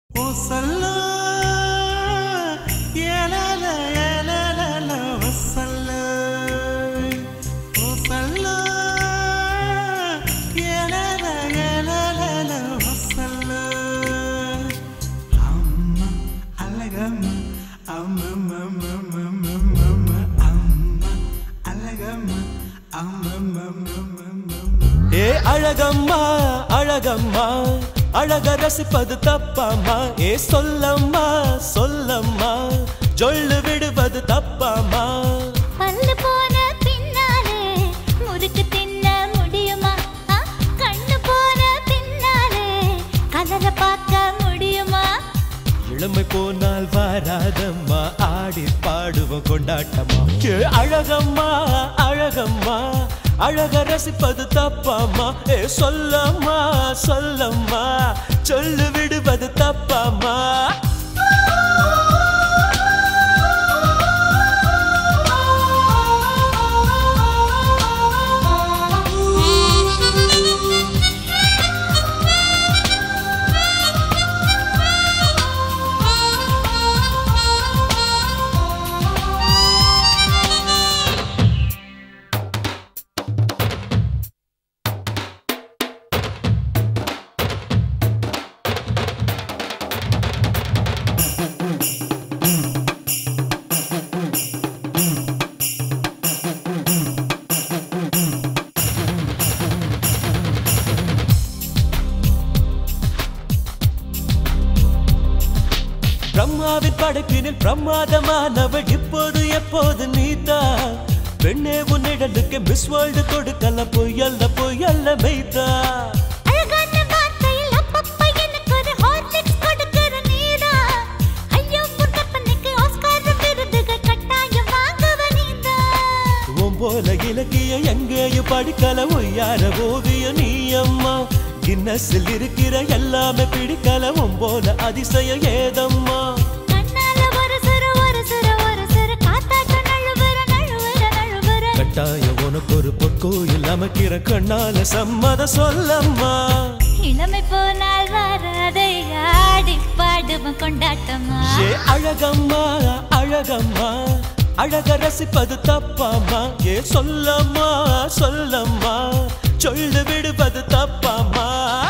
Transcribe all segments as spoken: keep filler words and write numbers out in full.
وصلنا يا لا لا يا لا لا لا وصلنا وصلنا يا لا لا يا لا لا لا وصلنا أما على جمع أما ما ما ما ما ما ما أما على جمع أما ما ما ما ما إيه على جمع على جمع அழக ரசிப்பது தப்பாமா ஏ சொல்லம்மா சொல்லம்மா ஜொல்லு விடுவது தப்பாமா பல்லு போன பின்னாலே முறுக்கு தின்ன முடியுமா கண்ணு போன பின்னாலே கலர பார்க்க முடியுமா இளமை போனால் வராதம்மா ஆடி பாடுவோம் கொண்டாட்டமா ஏ அழகம்மா அழகம்மா அழக ரசிப்பது தப்பாமா ஏ சொல்லம்மா சொல்லம்மா சொல்லு விடுவது தப்பாமா பிரம்மாவின் படைப்பினில் பிரமாதமானவள் இப்போது எப்போது நீதா பெண்ணே உன்னிடலுக்கு மிஸ் வேர்ல்டு கொடுக்கல பொய்யல்ல பொய்யல்ல மெய்தா அழகான வார்த்தையில் அப்பப்ப எனக்கு ஒரு ஹார்லிக்ஸ் கொடுக்கிற நீதா ஐயோ உன் கற்பனைக்கு ஆஸ்கார் விருதுகள் கட்டாயம் வாங்குவ நீதா உன் போல இலக்கிய எங்கேயும் படிக்கல ஒய்யார ஓவியம் நீ அம்மா கின்னஸில் இருக்கிற எல்லாமே பிடிக்கல உன் போல அதிசயம் ஏதம்மா கண்ணால ஒரு சிறு ஒரு சிறு ஒரு சிறு காத்தாட்ட நழுவுற நழுவுற நழுவுற கட்டாய உனக்கு ஒரு பொற்கோயில் அமைக்கிற கண்ணால சம்மத சொல்லம்மா இளமை போனால் வராதை ஆடி பாடுவோம் கொண்டாட்டமா ஏ அழகம்மா அழகம்மா அழக ரசிப்பது தப்பாமா ஏ சொல்லம்மா சொல்லம்மா சொல்லு விடுவது தப்பாமா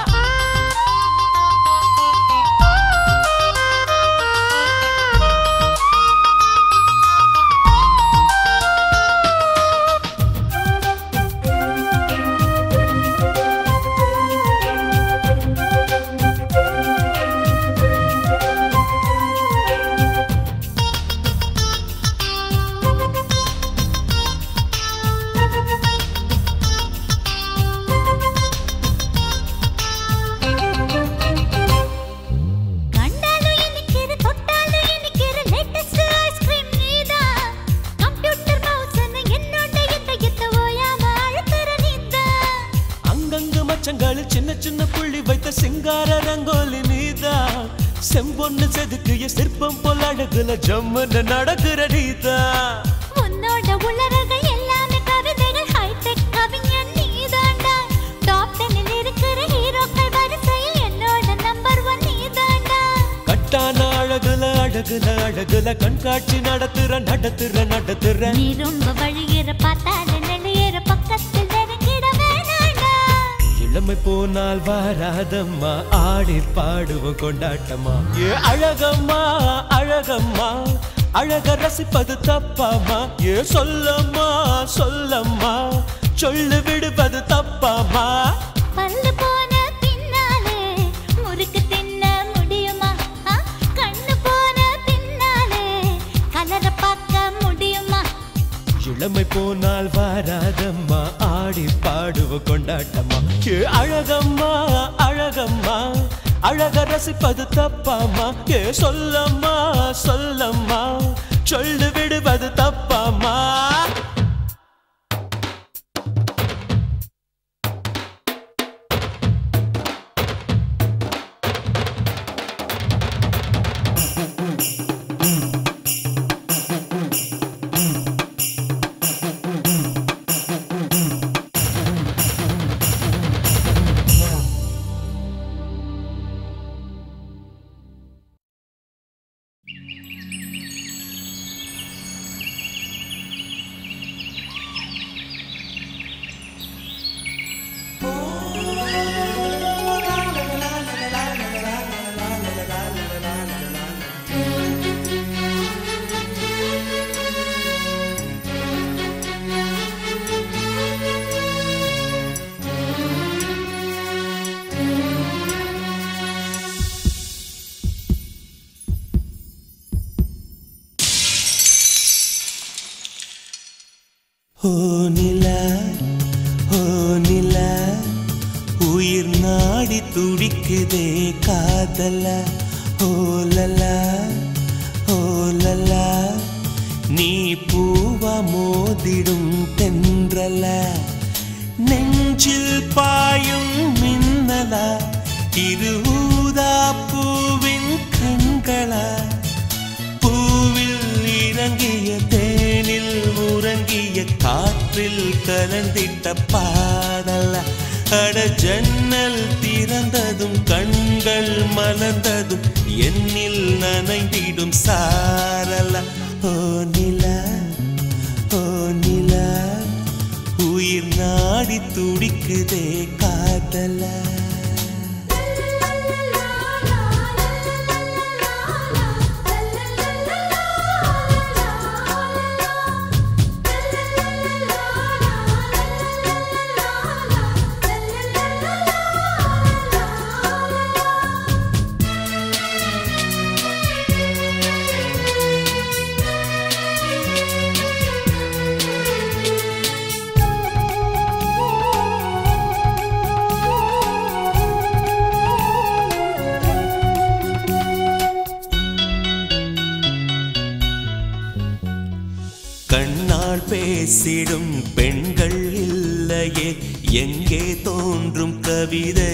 சின்ன சின்ன புள்ளி வைத்த சிங்கார ரங்கோலி நீதா செம்பொன்னு செதுக்கிய சிற்பம் போல் அழகுல ஜம்முன்னு நடக்கிற நீதா உன்னோட உலரக எல்லாமே கவிதைகள் ஹைடெக் கவிஞன் நீதாண்டா டாப் டென்னில் இருக்கிற ஹீரோக்கள் வரிசையில் என்னோட நம்பர் ஒன் நீதாண்டா கட்டான அழகுல அழகுல அழகுல கண்காட்சி நடத்துற நடத்துற நடத்துற நீ ரொம்ப வழியிற பார்த்தால நிலையேற பக்கத்தில் இளமை போனால் வராதம்மா ஆடி பாடுவோம் கொண்டாட்டமா ஏ அழகம்மா அழகம்மா அழக ரசிப்பது தப்பாமா ஏ சொல்லம்மா சொல்லம்மா சொல்லு விடுவது தப்பாமா பல்லு போன பின்னாலே முறுக்கு தின்ன முடியுமா கண்ணு போன பின்னாலே கலர பார்க்க முடியுமா இளமை போனால் வராதம்மா ஆடி பாடுவோம் கொண்டாட்டமா ஏ அழகம்மா அழகம்மா அழக ரசிப்பது தப்பாமா ஏ சொல்லம்மா சொல்லம்மா சொல்லு விடுவது தப்பாமா ஓ நிலா ஓ நிலா உயிர் நாடி துடிக்குதே காதலா ஓலலா ஓலலா நீ பூவா மோதிடும் தென்றலா நெஞ்சில் பாயும் மின்னலா இருஊதா பூவின் கண்களா பூவில் இறங்கிய தேனில் உறங்கிய காற்றில் கலந்திட்ட பாடலா அட ஜன்னல் திறந்ததும் கண்கள் மலர்ந்ததும் என்னில் நனைந்திடும் சாரலா ஓ நிலா ஓ நிலா உயிர் நாடி துடிக்குதே காதலா கண்ணால் பேசிடும் பெண்கள் இல்லையே எங்கே தோன்றும் கவிதை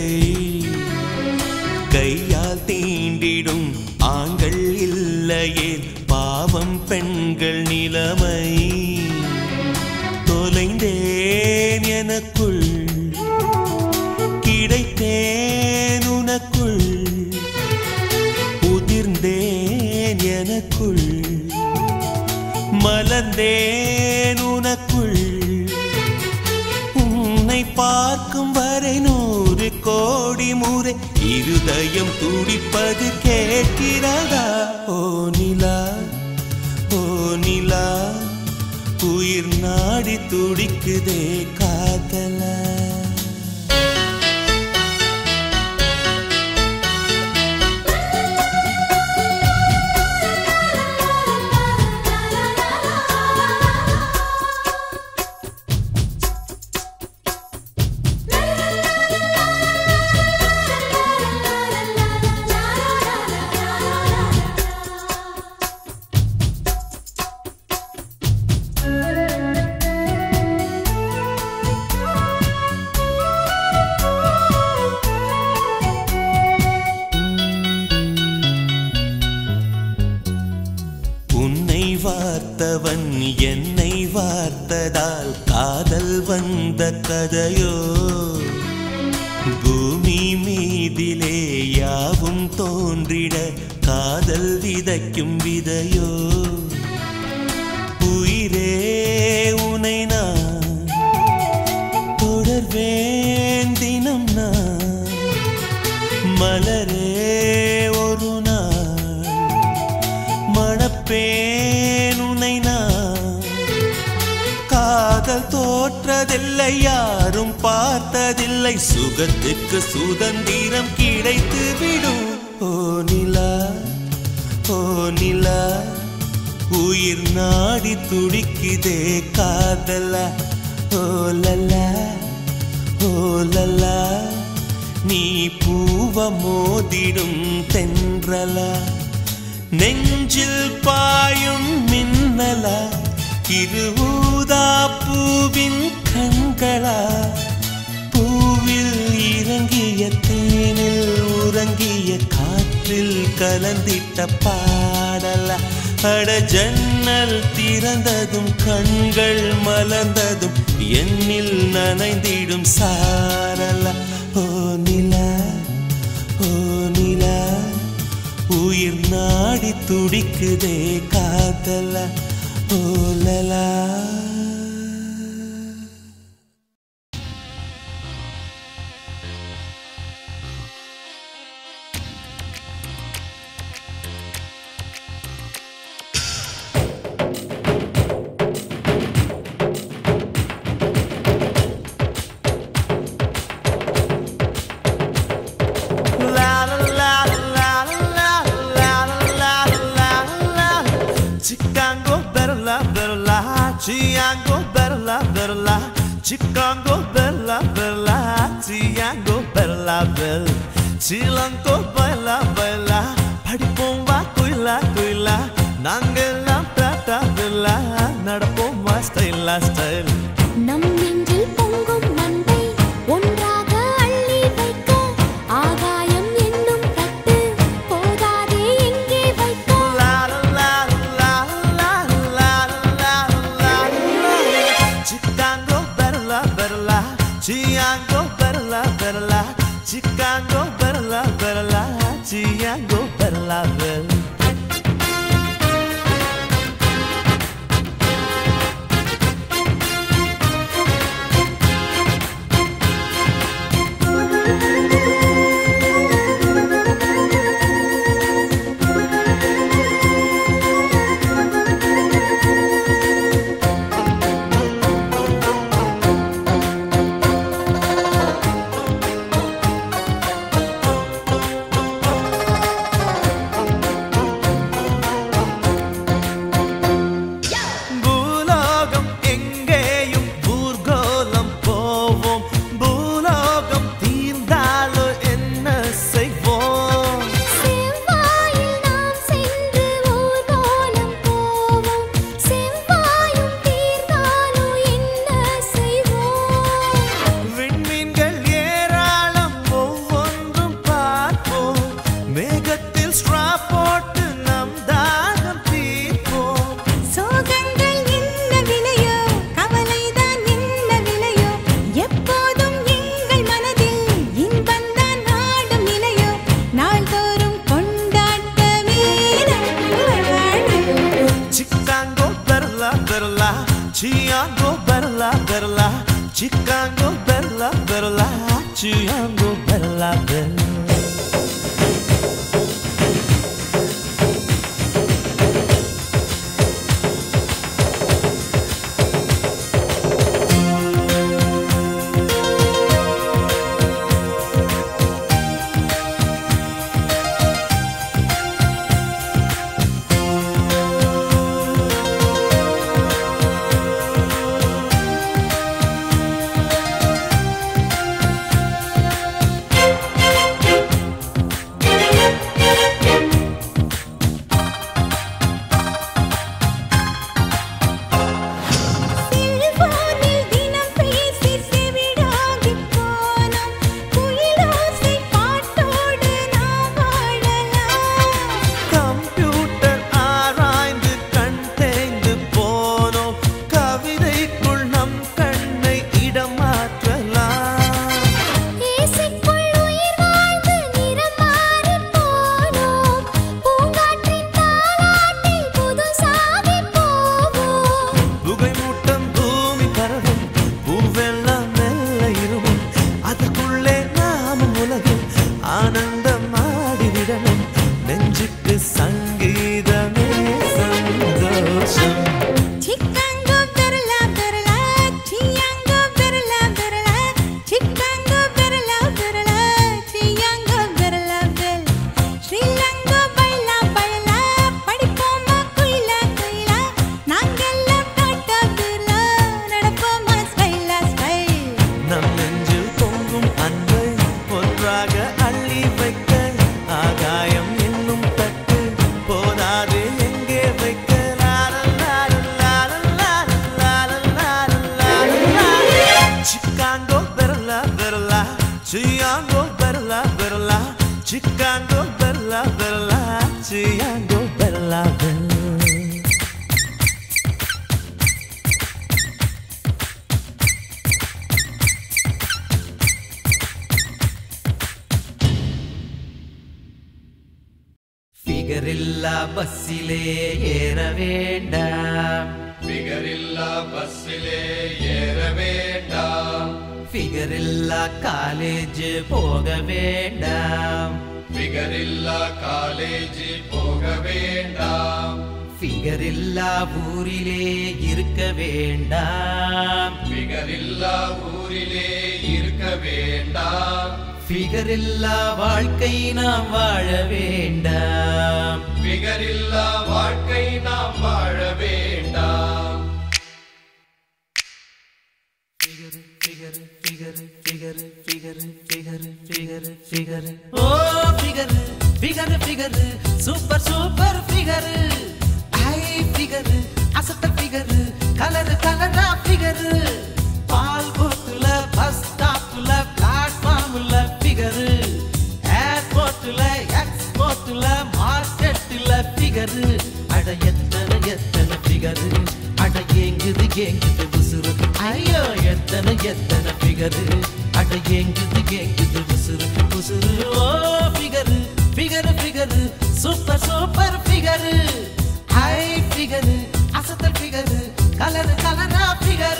கையால் தீண்டிடும் ஆண்கள் இல்லையே பாவம் பெண்கள் நிலைமை தொலைந்தேன் எனக்குள் கிடைத்தேன் உனக்குள் உதிர்ந்தேன் எனக்குள் மலர்ந்தேன் உனக்குள் உன்னை பார்க்கும் வரை நூறு கோடி முறை இருதயம் துடிப்பது கேட்கிறதா ஓ நிலா ஓ நிலா உயிர் நாடி துடிக்குதே காதலா வார்த்தவன் என்னை வார்த்ததால் காதல் வந்த கதையோ பூமி மீதிலே யாவும் தோன்றிட காதல் விதைக்கும் விதையோ உயிரே உனை நான் தொடர்வேன் தினம் நான் மலரே ஒரு நாள் மணப்பேன் உனை நான் காதல் தோற்றதில்லை யாரும் பார்த்ததில்லை சுகத்துக்கு சுதந்திரம் கிடைத்து விடும் ஓ நிலா ஓ நிலா உயிர் நாடி துடிக்குதே காதலா ஓலலா ஓலலா நீ பூவ மோதிடும் தென்றலா நெஞ்சில் பாயும் மின்னலா இருஊதா பூவின் கண்களா பூவில் இறங்கிய தேனில் உறங்கிய காற்றில் கலந்திட்ட பாடலா அட ஜன்னல் திறந்ததும் கண்கள் மலர்ந்ததும் என்னில் நனைந்திடும் சாரலா ஓ நிலா ஓ நிலா உயிர் நாடி துடிக்குதே காதலா ஓலலா Chicago, better love, better lie. Chicago. Qila Qila நாங்கெல்லாம் டாடா பில்லா நடப்போமா ஸ்டைலா ஸ்டைல் நம் நெஞ்சில் பொங்கும் மந்தை ஒன்றாக அள்ளி வைக்க ஆகாயம் என்னும் தட்டு போதாதே எங்கே வைக்க லா லா லா லா லா லா லா சிக்காங்கோ பெர்லா பெர்லா சியாங்கோ பெர்லா பெர்லா சிக்காங்கோ பெர்லா பெர்லா சியாங்கோ பெர்லா பெர்லா Chicago Bella Bella Chicago Bella Bella Chicago Bella Bella Chicago Bella Bella Chicago Bella Bella Chicago Bella Bella Figarilla bassile era வேண்டாம் Figarilla bassile era வேண்டாம் Figarilla college போக வேண்டாம் Figarilla college போக வேண்டாம் Figarilla ஊரிலே இருக்க வேண்டாம் Figarilla ஊரிலே இருக்க வேண்டாம் Figarilla வாழ்க்கை நாம் வாழ வேண்டாம் Figarilla வாழ்க்கை நாம் வாழ வேண்டாம் Figure figure figure figure figure figure figure figure oh figure figure figure figure super super figure high figure asata figure color color figure paal botula bus stopla platformla figure airportla exportla marketla figure ada ettana ettana figure ada yengudu yengudu busuru ayyo ettana ettana figure ada yengudu yengudu busuru busuru oh figure figure figure super super figure high figure asata figure color color figure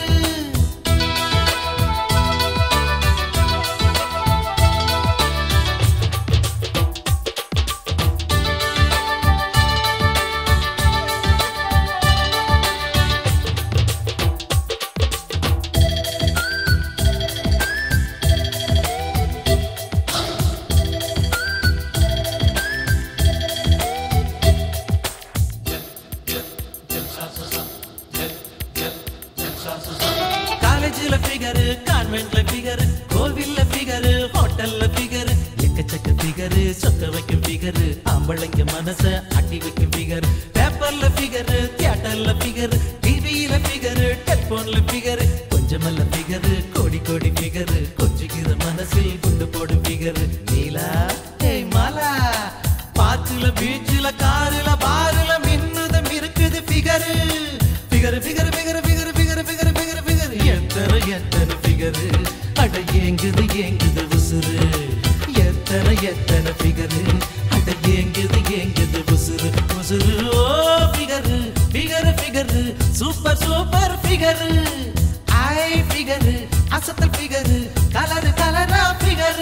காலேஜ்ல figure கான்வென்ட்ல figure கோவில்ல figure ஹோட்டல்ல figure எக்கச்சக்க figure சொக்க வைக்கும் figure ஆம்பளைங்க மனச அட்டி வைக்கும் ஃபிகர் பேப்பர்ல ஃபிகர் தியேட்டர்ல ஃபிகர் டிவியில ஃபிகர் டெலிபோன்ல ஃபிகர் கொஞ்சமல்ல ஃபிகர் கோடி கோடி ஃபிகர் கொஞ்சிக்கிற மனசில் குண்டு போடும் ஃபிகர் நீலா ஏய் மாலா பாத்துல பீச்ல கார்ல பார்ல மின்னுதம் இருக்குது figure figure figure figure figure figure figure figure figure எத்தனை எத்தனை ஃபிகர் அட ஏங்குது ஏங்குது உசுரு எத்தனை எத்தனை ஃபிகர் அட ஏங்குது ஏங்குது உசுரு உசுரு ஓ figure figure figure super super figure ஐ ஃபிகர் அசத்தல் ஃபிகர் கலர் கலரா ஃபிகர்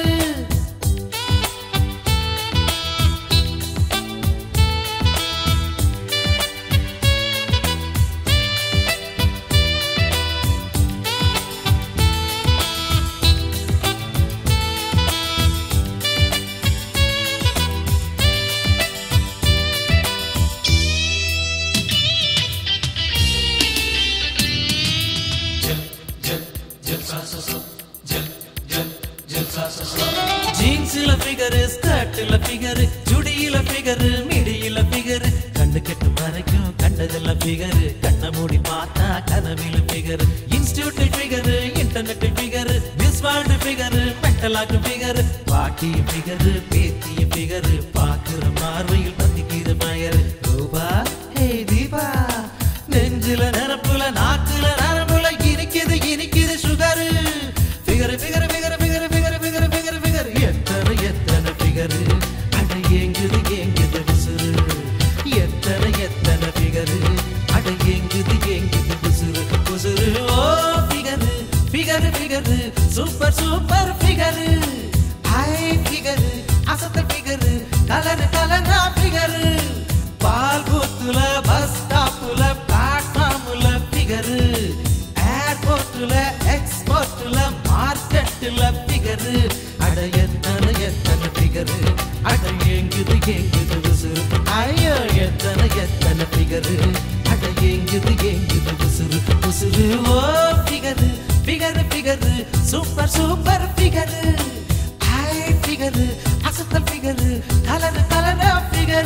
ஜீன்ஸ்ல ஃபிகர் ஸ்கர்ட்ல ஃபிகர் சுடியில ஃபிகர் மிடியில ஃபிகர் கண்ணு கெட்டு மறைக்கும் கண்டதெல்லாம் ஃபிகர் கண்ண மூடி பார்த்தா கனவில figure institute figure internet figure miss world figure மென்டலாக்கு ஃபிகர் பாட்டி ஃபிகர் பேத்திய ஃபிகர் பாக்குற பார்வையில் பத்திக்கிற பயர் ரூபா ஹே தீபா நெஞ்சில நரப்புல நாக்குல நரம்புல இனிக்குது இனிக்குது sugar figure figure figure figure figure figure figure figure எத்தனை எத்தனை ஃபிகர் அட ஏங்குது ஏங்குது உசுரு எத்தனை எத்தனை ஃபிகர் அட ஏங்குது ஏங்குது உசுரு உசுரு ஓ figure figure figure super super figure hi figure அசத்த ஃபிகர் கலர் கலரா ஃபிகர் பால் பூத்துல பஸ் ஸ்டாப்ல பிளாட்ஃபார்ம்ல ஃபிகர் ஏர்போர்ட்ல எக்ஸ்போர்ட்ல மார்க்கெட்ல ஃபிகர் அட எத்தனை எத்தனை ஃபிகர் அட ஏங்குது ஏங்குது உசுரு ஐயோ எத்தனை எத்தனை ஃபிகர் அட ஏங்குது ஏங்குது உசுரு உசுரு ஓ figure figure figure super super figure hi figure அசத்தல் ஃபிகர் கலர் கலரா ஃபிகர்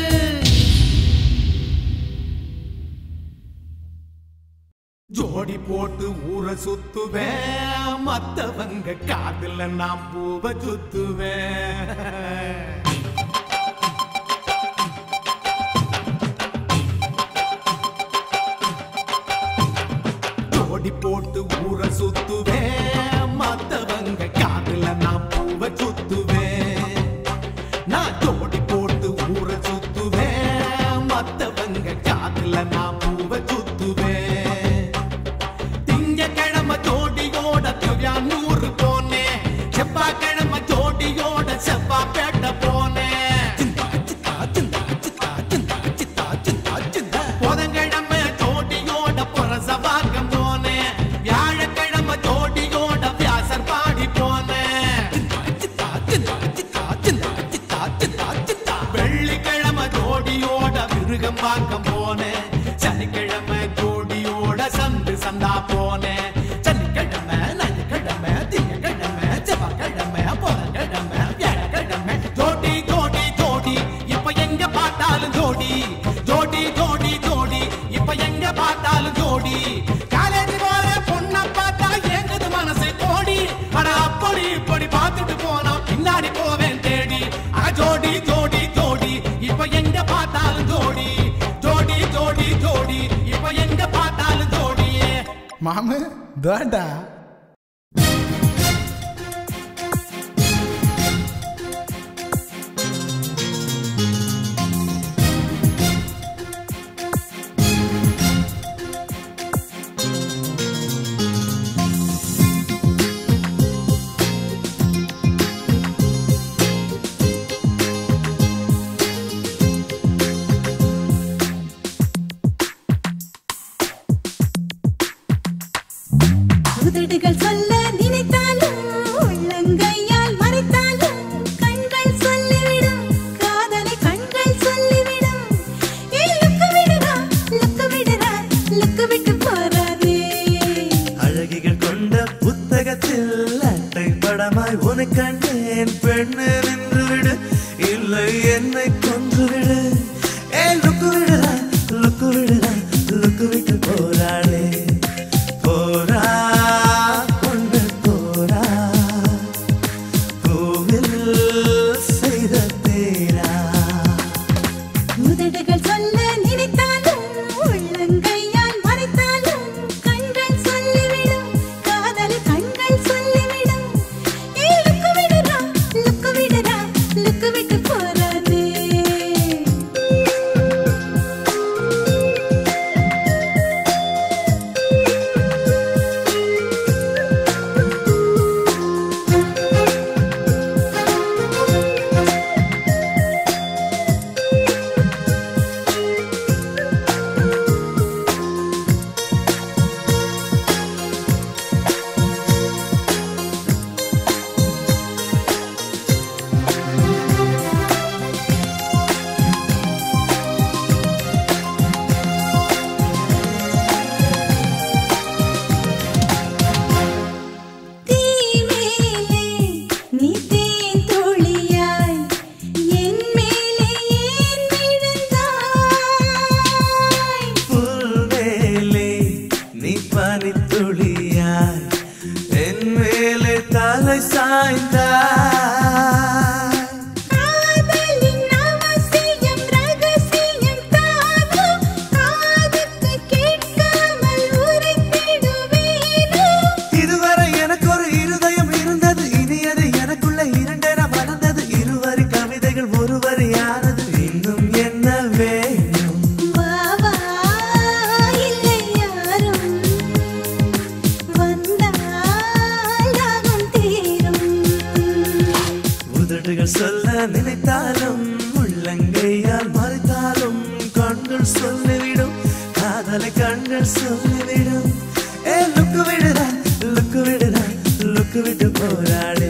ஜோடி போட்டு ஊரை சுத்துவேன் மத்தவங்க காதுல நான் பூவ சுத்துவேன் ஜோடி போட்டு ஊரை சுத்துவேன் மத்தவங்க காதுல நான் பூவ சுத்துவேன் நான் ஜோடி போட்டு ஊரை சுத்துவேன் மத்தவங்க காதுல நான் பூவ சுத்துவேன் நூறு போனே செவ்வாய்க்கிழமை ஜோடியோட செவ்வா பேட்ட போனே புதன்கிழமை ஜோடியோட புரசவாக்கம் போனே வியாழக்கிழமை ஜோடியோட வியாசர் பாடி போனே வெள்ளிக்கிழமை ஜோடியோட விருகம்பாக்கம் போனே சனிக்கிழமை ஜோடியோட சந்து சந்தா போனே ஜோடி ஜோடி ஜோடி மாமு தோட்டா உதடுகள் சொல்ல நினைத்தாலும் உள்ளங்கையால் மறைத்தாலும் கண்கள் சொல்லிவிடும் காதலை கண்கள் சொல்லிவிடும் ஏ லுக்கு விடுறா லுக்கு விடுறா லுக்கு விட்டு போறாதே அழகிகள் கொண்ட புத்தகத்தில் அட்டை படமாய் உன்னை கண்டேன் பெண்ணு நின்று விடு இல்லை என்னை கொன்று விடு ஏ லுக்கு விடுறா லுக்கு விடுறா லுக்கு விட்டு போராளே போரா உதடுகள் சொல்ல நினைத்தாலும் உள்ளங்கையால் மறைத்தாலும் கண்கள் சொல்லிவிடும் காதலை கண்கள் சொல்லிவிடும் ஏ லுக்கு விடுறா லுக்கு விடுறா லுக்கு விட்டு போறாதே சொல்ல நினைத்தாலும் உள்ளங்கையால் மறைத்தாலும் கண்கள் சொல்லிவிடும் காதலை கண்கள் சொல்லிவிடும் ஏ லுக்கு விடுறா லுக்கு விடுறா லுக்கு விட்டு போராளே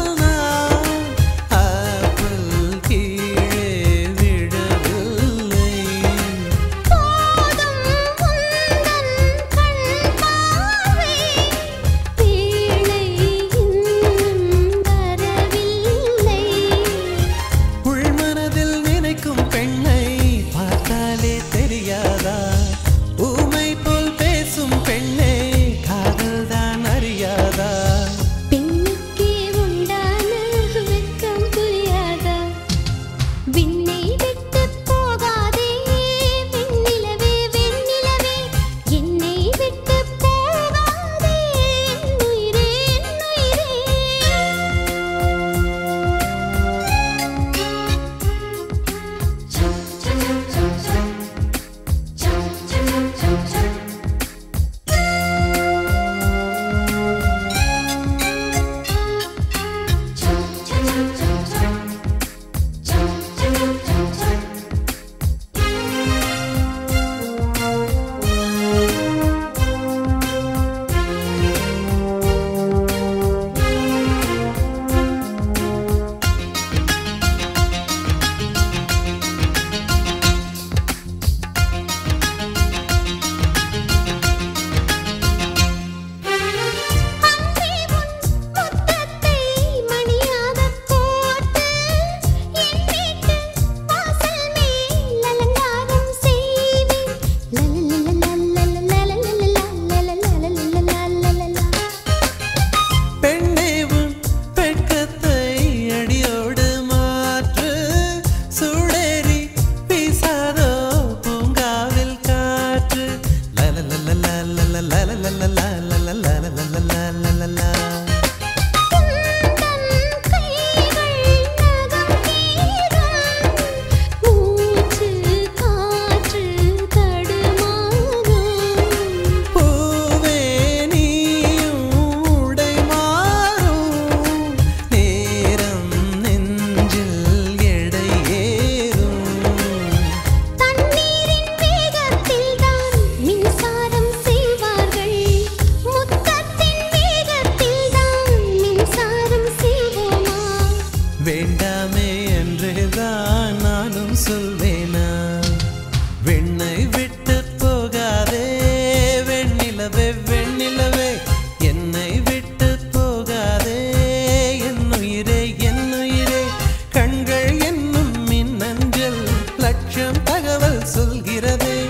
தகவல் சொல்கிறதே